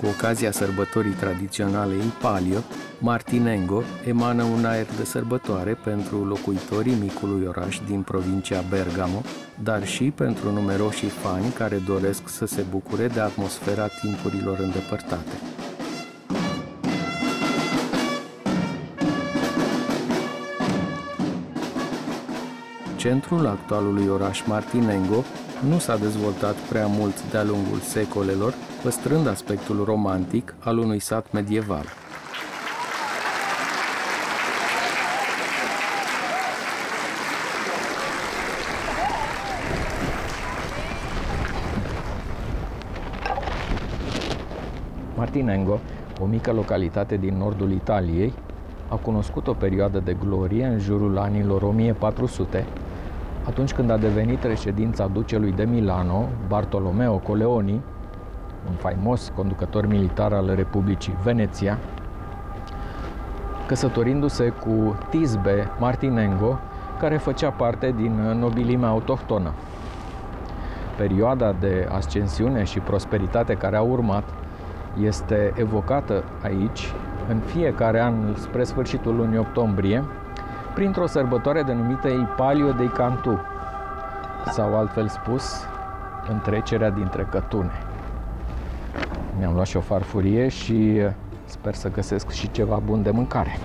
cu ocazia sărbătorii tradiționale Il Palio, Martinengo emană un aer de sărbătoare pentru locuitorii micului oraș din provincia Bergamo, dar și pentru numeroșii fani care doresc să se bucure de atmosfera timpurilor îndepărtate. Centrul actualului oraș Martinengo nu s-a dezvoltat prea mult de-a lungul secolelor, păstrând aspectul romantic al unui sat medieval. Martinengo, o mică localitate din nordul Italiei, a cunoscut o perioadă de glorie în jurul anilor 1400, atunci când a devenit reședința ducelui de Milano, Bartolomeo Colleoni, un faimos conducător militar al Republicii Veneția, căsătorindu-se cu Tisbe Martinengo, care făcea parte din nobilimea autohtonă. Perioada de ascensiune și prosperitate care a urmat este evocată aici, în fiecare an, spre sfârșitul lunii octombrie, printr-o sărbătoare denumită Il Palio dei Cantù, sau altfel spus, întrecerea dintre cătune. Mi-am luat și o farfurie și sper să găsesc și ceva bun de mâncare.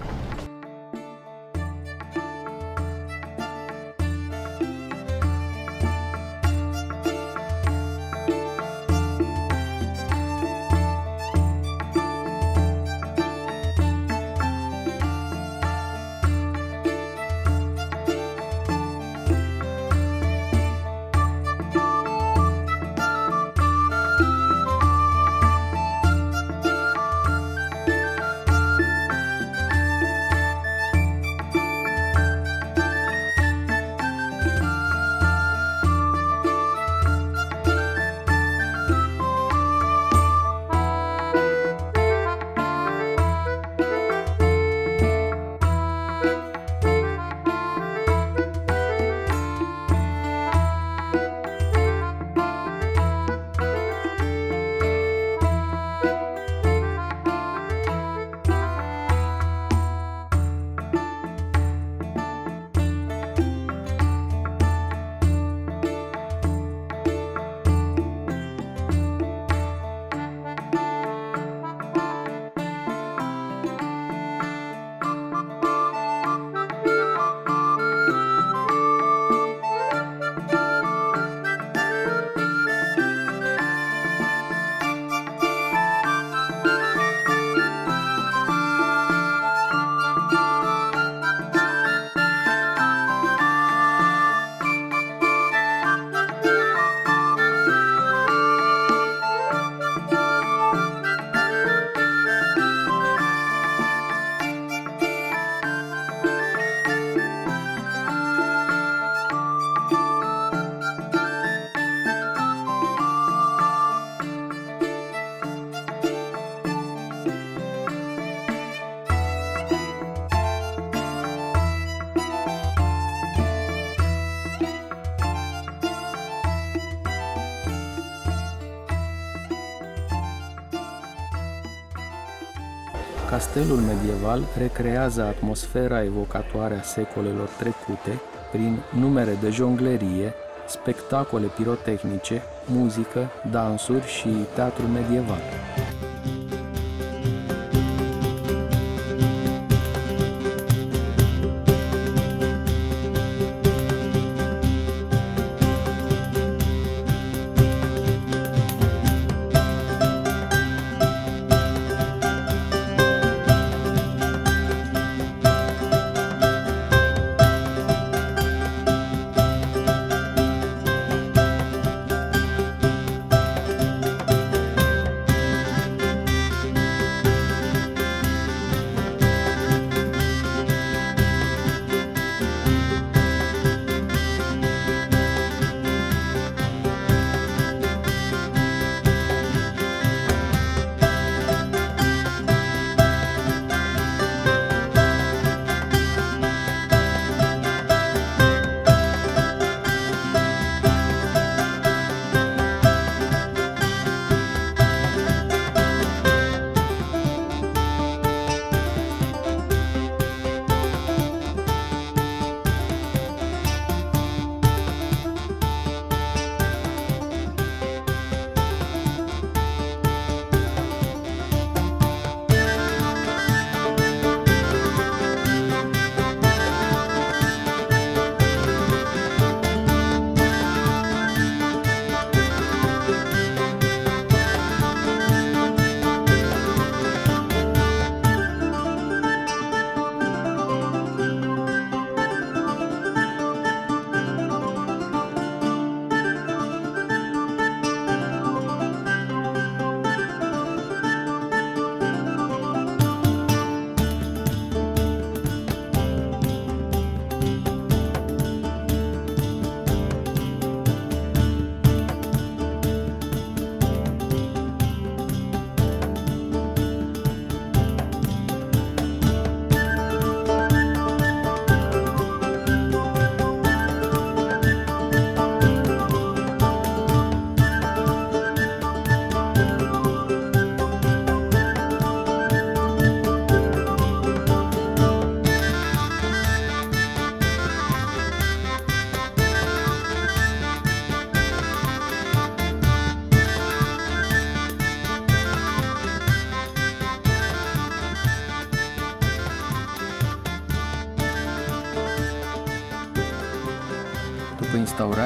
Castelul medieval recrează atmosfera evocatoare a secolelor trecute prin numere de jonglerie, spectacole pirotehnice, muzică, dansuri și teatru medieval.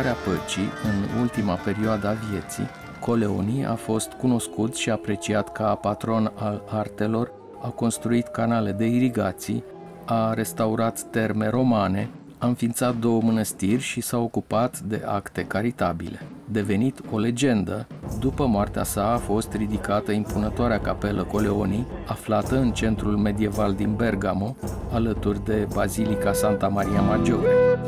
căutarea păcii în ultima perioadă a vieții, Coleoni a fost cunoscut și apreciat ca patron al artelor, a construit canale de irigații, a restaurat terme romane, a înființat 2 mănăstiri și s-a ocupat de acte caritabile. Devenit o legendă, după moartea sa a fost ridicată impunătoarea capelă Coleoni, aflată în centrul medieval din Bergamo, alături de Bazilica Santa Maria Maggiore.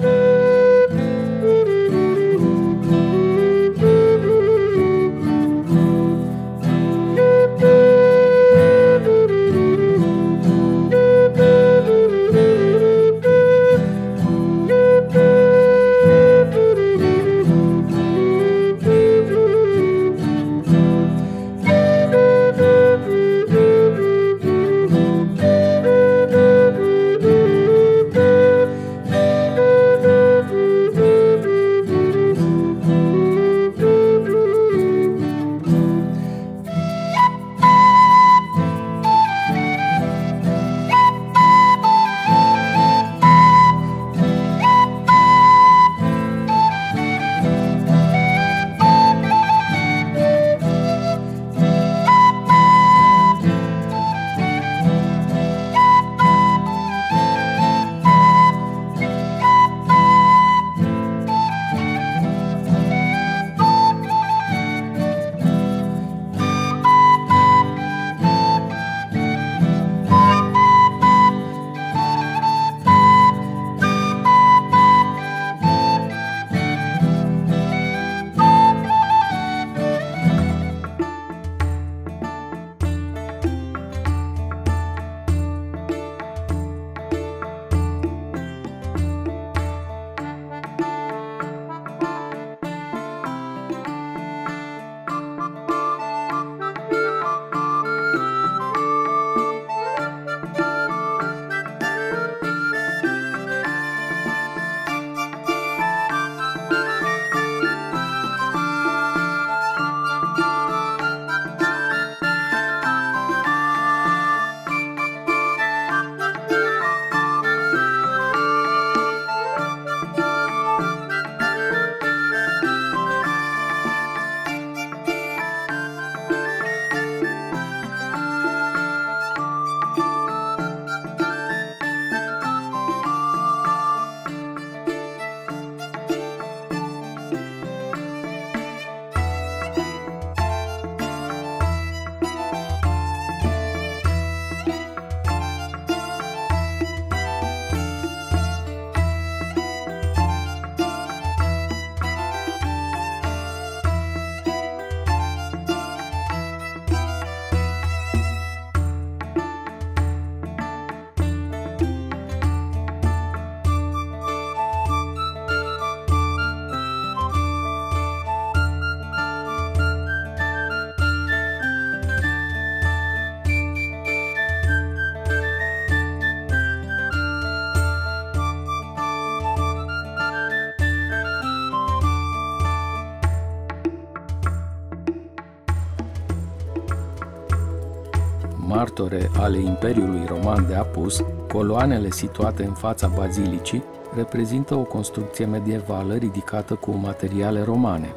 martore ale Imperiului Roman de Apus, coloanele situate în fața bazilicii reprezintă o construcție medievală ridicată cu materiale romane.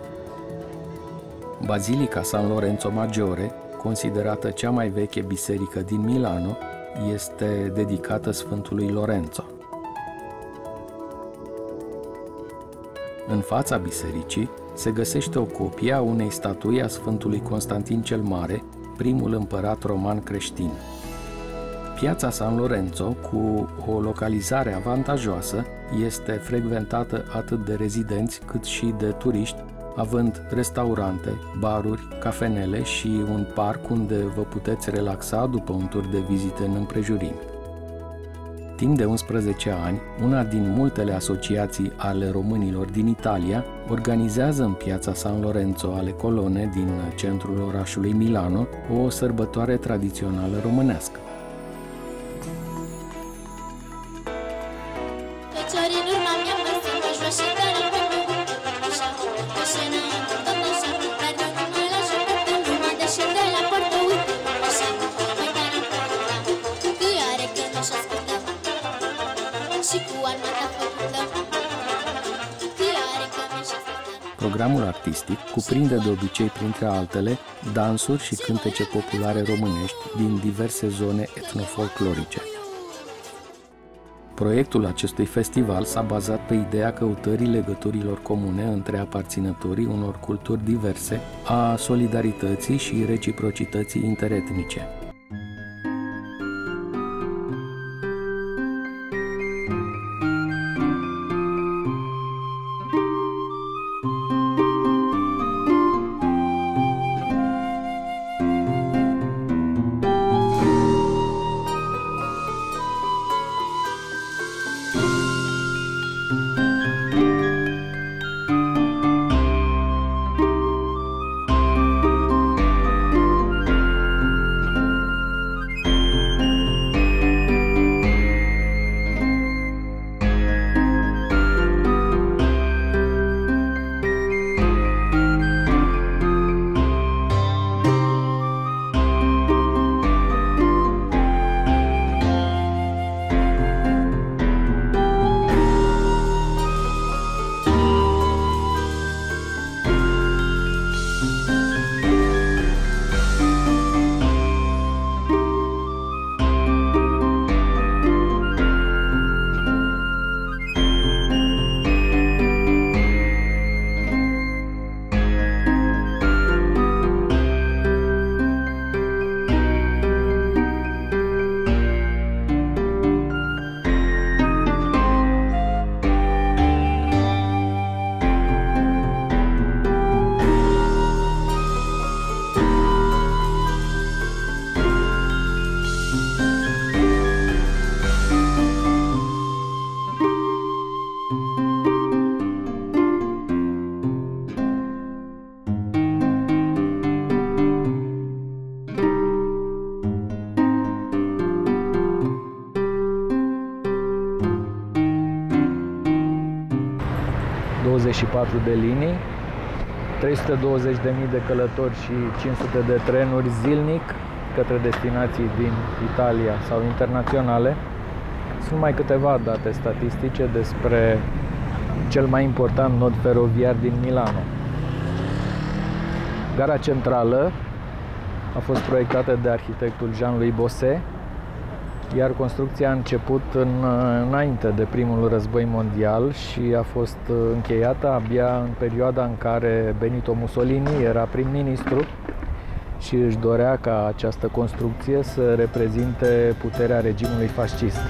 Bazilica San Lorenzo Maggiore, considerată cea mai veche biserică din Milano, este dedicată Sfântului Lorenzo. În fața bisericii se găsește o copie a unei statui a Sfântului Constantin cel Mare, primul împărat roman creștin. Piața San Lorenzo, cu o localizare avantajoasă, este frecventată atât de rezidenți cât și de turiști, având restaurante, baruri, cafenele și un parc unde vă puteți relaxa după un tur de vizite în împrejurimi. Timp de 11 ani, una din multele asociații ale românilor din Italia organizează în piața San Lorenzo ale Colone din centrul orașului Milano o sărbătoare tradițională românească. Și cu armata făcută, fiare că mi-așa Programul artistic cuprinde de obicei, printre altele, dansuri și cântece populare românești din diverse zone etnofolclorice. Proiectul acestui festival s-a bazat pe ideea căutării legăturilor comune între aparținătorii unor culturi diverse, a solidarității și reciprocității interetnice. de linii, 320.000 de călători și 500 de trenuri zilnic către destinații din Italia sau internaționale. Sunt numai câteva date statistice despre cel mai important nod feroviar din Milano. Gara centrală a fost proiectată de arhitectul Jean-Louis Bosset, iar construcția a început înainte de primul război mondial și a fost încheiată abia în perioada în care Benito Mussolini era prim-ministru și își dorea ca această construcție să reprezinte puterea regimului fascist.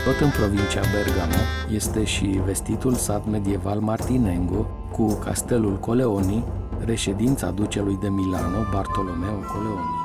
Tot în provincia Bergamo este și vestitul sat medieval Martinengo cu castelul Coleoni, reședința ducelui de Milano Bartolomeo Coleoni.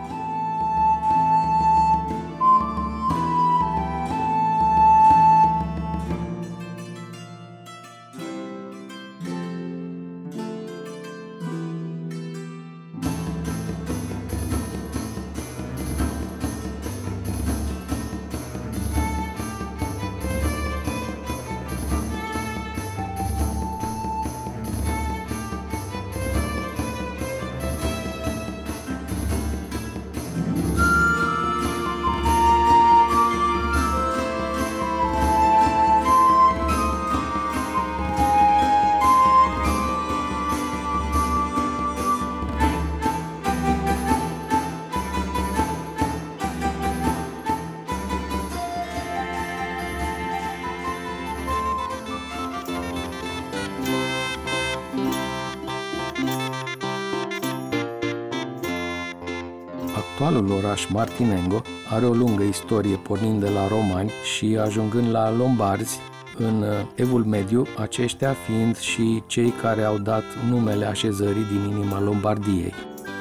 Actualul oraș Martinengo are o lungă istorie pornind de la romani și ajungând la lombarzi în Evul Mediu, aceștia fiind și cei care au dat numele așezării din inima Lombardiei.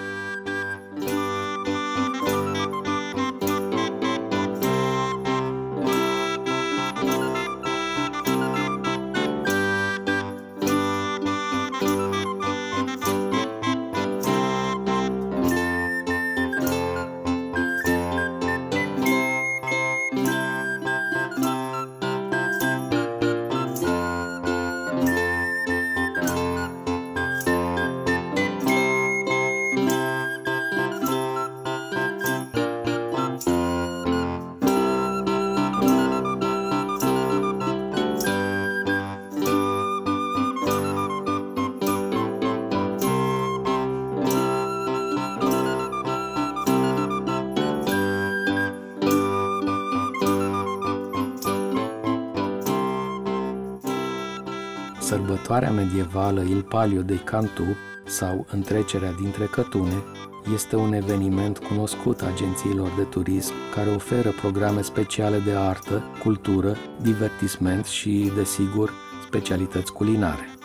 Sărbătoarea medievală Il Palio dei Cantu, sau întrecerea dintre cătune, este un eveniment cunoscut agențiilor de turism care oferă programe speciale de artă, cultură, divertisment și, desigur, specialități culinare.